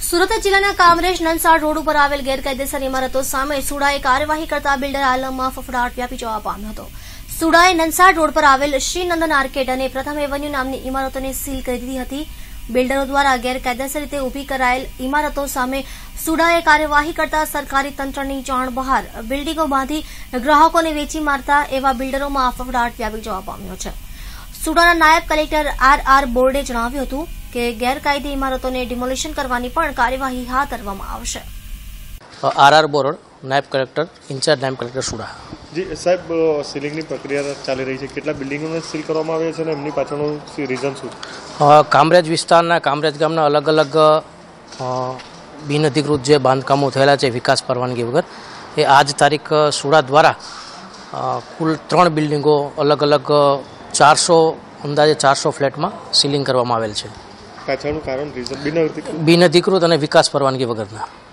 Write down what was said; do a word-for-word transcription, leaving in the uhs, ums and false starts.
સુરત જિલ્લાના કામરેજ નનસાડ રોડ ઉપર આવેલ ગેરકાયદેસર ઇમારતો સામે સુડાએ કાર્યવાહી કરતા બિલ્ડર આલમમાં ફફડાટ વ્યાપી જવા પામ્યો હતો। સુડાએ નનસાડ રોડ પર આવેલ શ્રીનંદન આર્કેડ અને પ્રથમ એવન્યુ નામની ઇમારતોને સીલ કરી દીધી હતી। બિલ્ડરો દ્વારા ગેરકાયદેસર રીતે ઉભી કરાયેલ ઇમારતો સામે સુડાએ કાર્યવાહી કરતા સરકારી તંત્રની જાણ બહાર બિલ્ડિંગો બાંધી ગ્રાહકોને વેચી મારતા એવા બિલ્ડરોમાં ફફડાટ વ્યાપી જવા પામ્યો છે। સુડાના નાયબ કલેક્ટર આર આર બોર્ડે જણાવ્યું હતું કે ગેરકાયદે ઇમારતોને ડિમોલિશન કરવાની પણ કાર્યવાહી હાથ ધરવામાં આવશે। આર આર બોર્ડ નાયબ કલેક્ટર ઇન્ચાર્જ નાયબ કલેક્ટર સુડા। જી સાહેબ, સીલિંગની પ્રક્રિયા ચાલી રહી છે, કેટલા બિલ્ડિંગોને સીલ કરવામાં આવ્યા છે અને એમની પાછળનું રીઝન શું છે? કામરેજ વિસ્તારના કામરેજ ગામના અલગ અલગ બિનઅધિકૃત જે બાંધકામો થયેલા છે વિકાસ પરવાનગી વગર, એ આજ તારીખ સુડા દ્વારા કુલ ત્રણ બિલ્ડિંગો અલગ અલગ ચારસો અંદાજે ચારસો ફ્લેટમાં સીલિંગ કરવામાં આવેલ છે। પાછળનું કારણ રીઝન બિનઅધિકૃત બિનઅધિકૃત અને વિકાસ પરવાનગી વગરના।